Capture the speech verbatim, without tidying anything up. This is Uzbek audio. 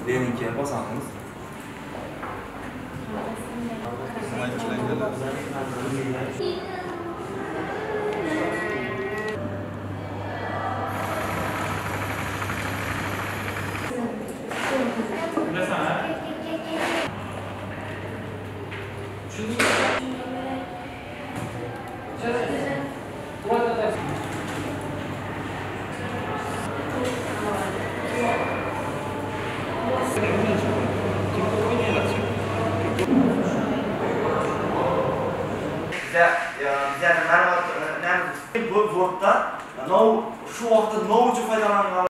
Leninkiga bosamiz. Bizlarning ma'lumotlarimiz bu vaqtda shu vaqtda nima uchun foydalangan